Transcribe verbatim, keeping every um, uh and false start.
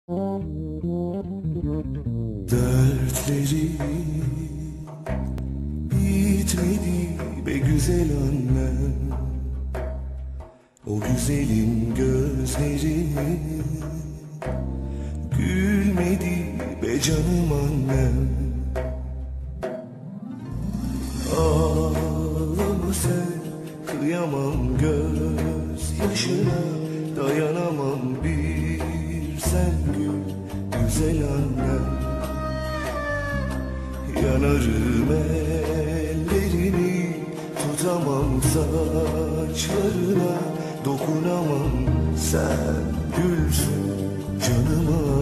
Dertleri bitmedi be güzel annem. O güzelin gözleri gülmedi be canım annem. Ağlama sen, kıyamam gözyaşına, dayanamam bir sen gül güzel annem. Yanarım ellerini, tutamam saçlarına, dokunamam sen gülsün canıma.